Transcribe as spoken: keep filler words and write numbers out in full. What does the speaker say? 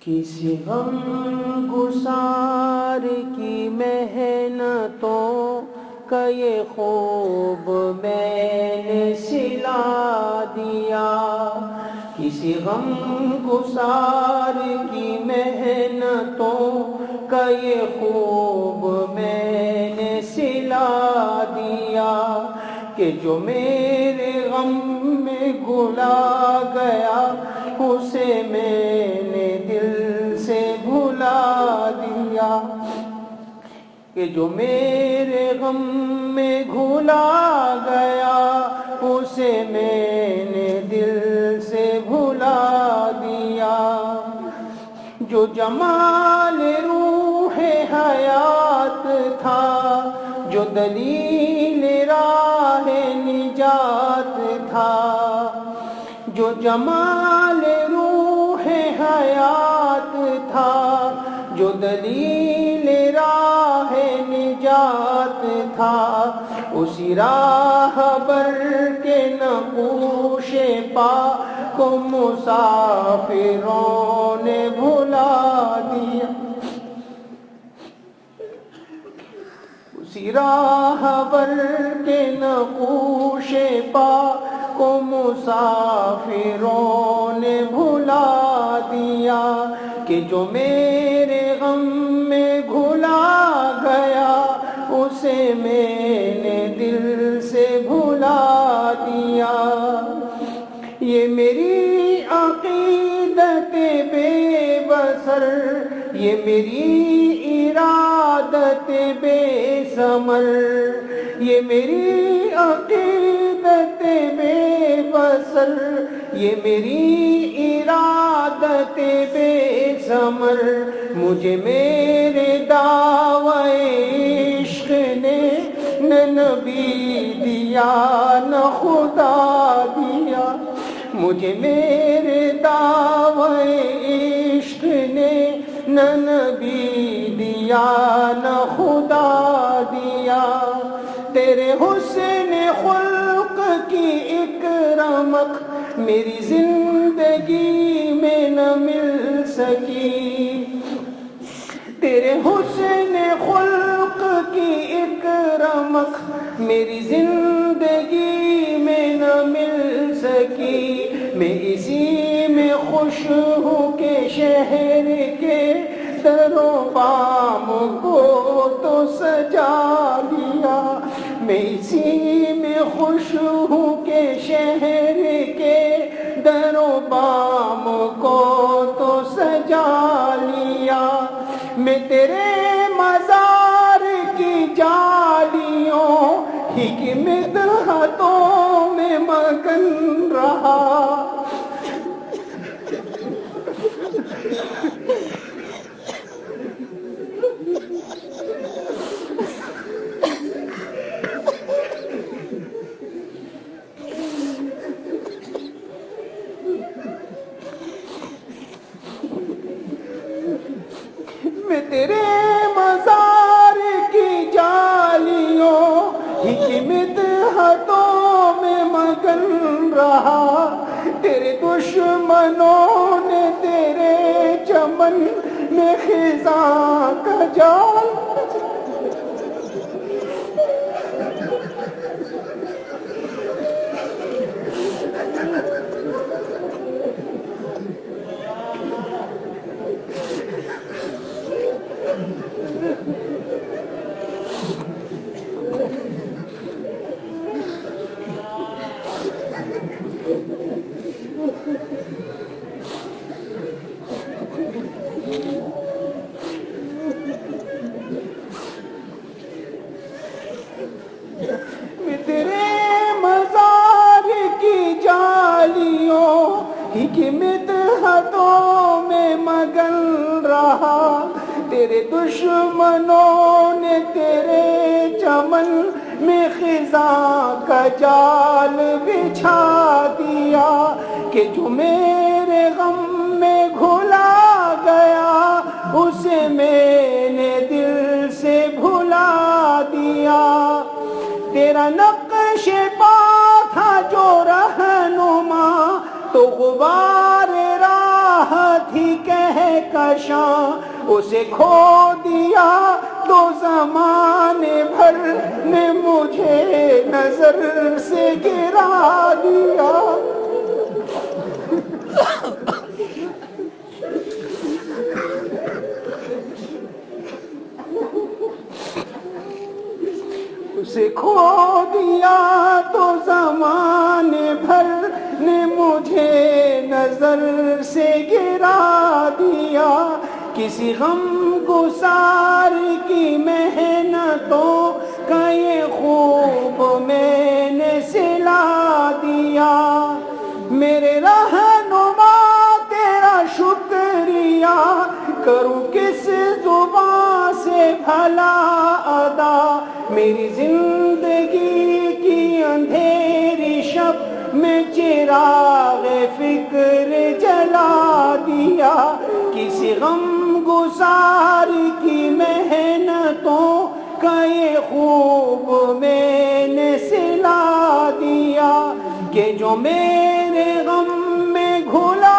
کسی غم گسار کی محنتوں کا یہ خوب میں نے سلا دیا، کسی غم گسار کی محنتوں کا یہ خوب میں نے سلا دیا، کہ جو میرے غم میں گھلا گیا اسے میں نے دل سے بھلا دیا، کہ جو میرے غم میں گھلا گیا اسے میں نے دل سے بھلا دیا، جو جمال روح حیات تھا، جو دلیل راہ نجات تھا، جو جمال روح حیات تھا، جو دلیل راہ نجات تھا، اسی راہ بر کے نقوش پا کو مسافروں نے بھلا دیا، اسی راہ بر کے نقوش پا کو مسافروں نے بھلا دیا، کہ جو میرے غم میں گھلا گیا اسے میں نے دل سے بھلا دیا، یہ میری عقیدت بے بصر، یہ میری ارادت بے ثمر، یہ میری عقیدت بے بصر، یہ میری ارادت بے ثمر، مجھے میرے دعوی عشق نے نہ نبی دیا نہ خدا دیا، مجھے میرے دعوی عشق نے نہ نبی دیا نہ خدا دیا، تیرے حسن خلق کی ایک رمق میری زندگی میں نہ مل سکی، تیرے حسن خلق کی ایک رمق میری زندگی میں نہ مل سکی، میں اسی میں خوش ہوں کہ شہر کے در و بام کو تو سجا دیا، میں اسی میں خوش ہوں کہ شہر کے در و بام کو تو سجا لیا، میں تیرے مزار کی جالیوں ہی کی مدحتوں میں مگن رہا، میں تیرے مزار کی جالیوں ہی کی مدحتوں میں مگن رہا، تیرے دشمنوں نے تیرے چمن میں خزاں کا جال کی مدحتوں میں مگن رہا، تیرے دشمنوں نے تیرے چمن میں خزاں کا جال بچھا دیا، کہ جو میرے غم میں گھلا گیا اسے میں نے دل سے بھلا دیا، تیرا نقش پا تھا جو رہنما تو غبار راہ تھی کہہ کشاں اسے کھو دیا تو زمانے بھر نے مجھے نظر سے گرا دیا. اسے کھو دیا تو زمانے بھر نے مجھے نظر سے گرا دیا. کسی غم گسار کی محنتوں کا یہ خوب میں نے سلا دیا. میرے رہنما تیرا شکریہ کروں کس زبان سے بھلا ادا. میری زندگی کی اندھیری شب میں چراغ فکر جلا دیا. کسی غم گسار کی محنتوں کا یہ خوب میں نے سلا دیا کہ جو میرے غم میں گھلا